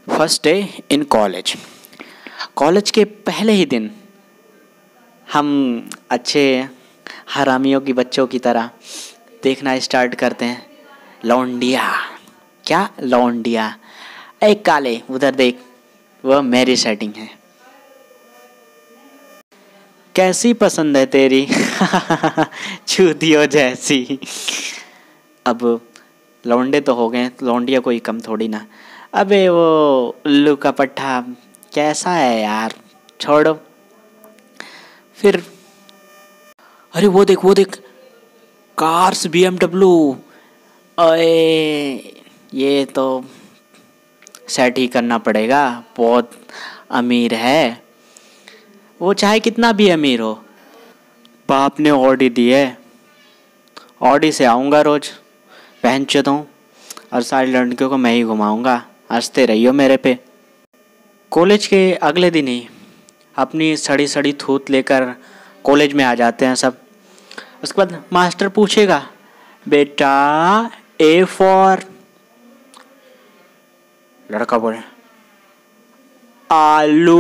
First day in college. College के पहले ही दिन हम अच्छे हरामियों की बच्चों की तरह देखना स्टार्ट करते हैं। लौंडिया, क्या लौंडिया, एक काले उधर देख, वह मेरी सेटिंग है। कैसी पसंद है तेरी चूतियों जैसी। अब लौंडे तो हो गए, लौंडिया कोई कम थोड़ी ना। अबे वो उल्लू का पट्टा कैसा है यार, छोड़ो। फिर अरे वो देख कार्स BMW। अरे ये तो सेट ही करना पड़ेगा, बहुत अमीर है वो, चाहे कितना भी अमीर हो। बाप ने ऑडी दी है, ऑडी से आऊँगा रोज, पहन चुका हूँ और सारी लड़कियों को मैं ही घुमाऊँगा। हंसते रहियो मेरे पे। कॉलेज के अगले दिन ही अपनी सड़ी सड़ी थूत लेकर कॉलेज में आ जाते हैं सब। उसके बाद मास्टर पूछेगा, बेटा A फॉर, लड़का बोले आलू।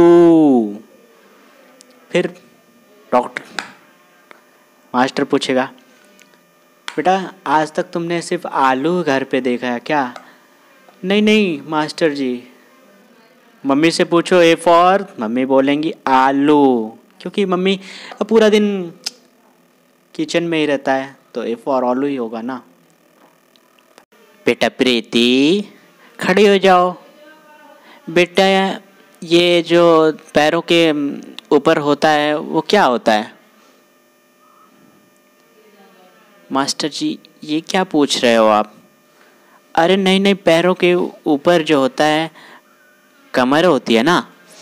फिर डॉक्टर मास्टर पूछेगा, बेटा आज तक तुमने सिर्फ आलू घर पे देखा है क्या? नहीं मास्टर जी। मम्मी से पूछो A फॉर, मम्मी बोलेंगी आलू, क्योंकि मम्मी पूरा दिन किचन में ही रहता है, तो A फॉर आलू ही होगा ना। बेटा प्रीति खड़ी हो जाओ। बेटा ये जो पैरों के ऊपर होता है वो क्या होता है? मास्टर जी ये क्या पूछ रहे हो आप? अरे नहीं, पैरों के ऊपर जो होता है कमर होती है ना।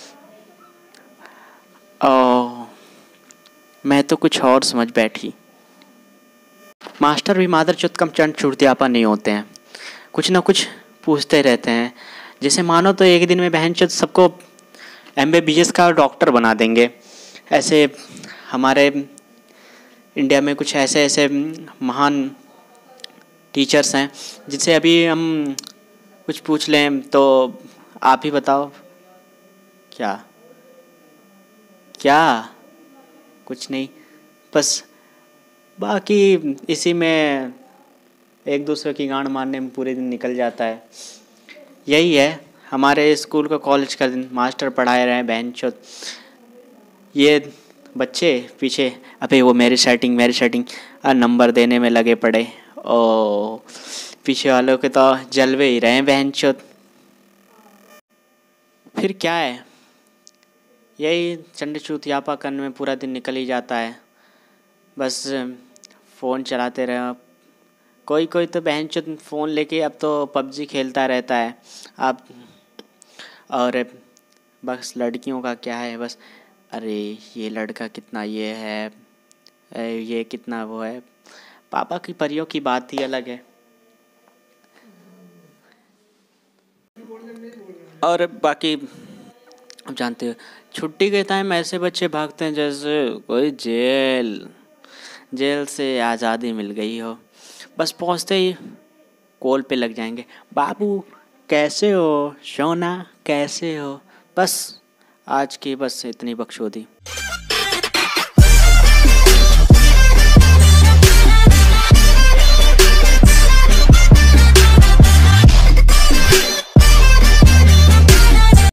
ओ, मैं तो कुछ और समझ बैठी। मास्टर भी मादरचोद कम चंट छुड़तियापा नहीं होते हैं, कुछ ना कुछ पूछते रहते हैं। जैसे मानो तो एक दिन में बहनचोद सबको MBBS का डॉक्टर बना देंगे। ऐसे हमारे इंडिया में कुछ ऐसे महान टीचर्स हैं जिनसे अभी हम कुछ पूछ लें तो आप ही बताओ। क्या क्या कुछ नहीं, बस बाकी इसी में एक दूसरे की गांड मारने में पूरे दिन निकल जाता है। यही है हमारे स्कूल का, कॉलेज का दिन। मास्टर पढ़ाए रहे बहनचोद, ये बच्चे पीछे अबे वो मेरी सेटिंग नंबर देने में लगे पड़े। ओ पीछे वालों के तो जलवे ही रहे बहनचोद। फिर क्या है, यही चंड चूतियापा करने में पूरा दिन निकल ही जाता है। बस फ़ोन चलाते रहे। कोई तो बहनचोद फ़ोन लेके अब तो PUBG खेलता रहता है अब। और बस लड़कियों का क्या है, बस अरे ये लड़का कितना ये है, ये कितना वो है। पापा की परियों की बात ही अलग है। और बाकी अब जानते हो छुट्टी के टाइम ऐसे बच्चे भागते हैं जैसे कोई जेल से आज़ादी मिल गई हो। बस पहुंचते ही कॉल पे लग जाएंगे, बाबू कैसे हो, सोना कैसे हो। बस आज की बस इतनी बकचोदी।